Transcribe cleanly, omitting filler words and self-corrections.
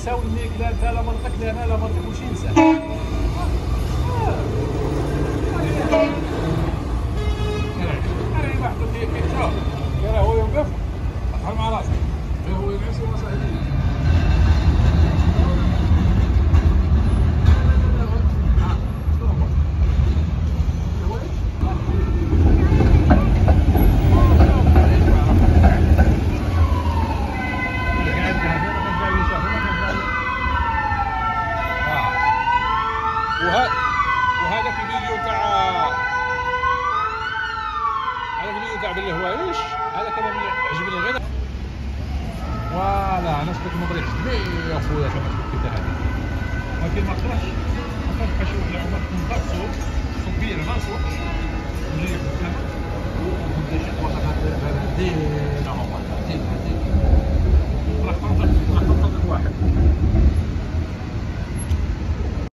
نساو الميك، لا انت لا منطق لا انا لا منطق كلشي نسى. انا واحد كيتشاف راه هو يوقف بحال مع راسك، هو ينعس وما صاحبي. وهذاك الفيديو تاع بالهوايش هذا كان عجبني غير. فوالا انا شفت المبريد عجبني يا خويا كما شفت كذا هذه، ولكن ما طرحش ما طرحش واحد العمر تكون سوق كبير ما سوق نجي نبدا شي وسط هذا الدين